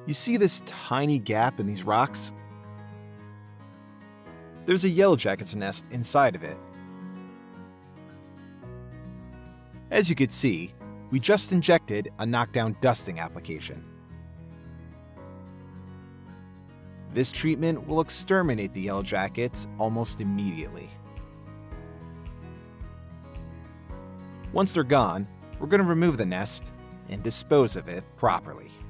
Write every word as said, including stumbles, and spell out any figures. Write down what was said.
You see this tiny gap in these rocks? There's a yellow jacket's nest inside of it. As you can see, we just injected a knockdown dusting application. This treatment will exterminate the yellow jackets almost immediately. Once they're gone, we're going to remove the nest and dispose of it properly.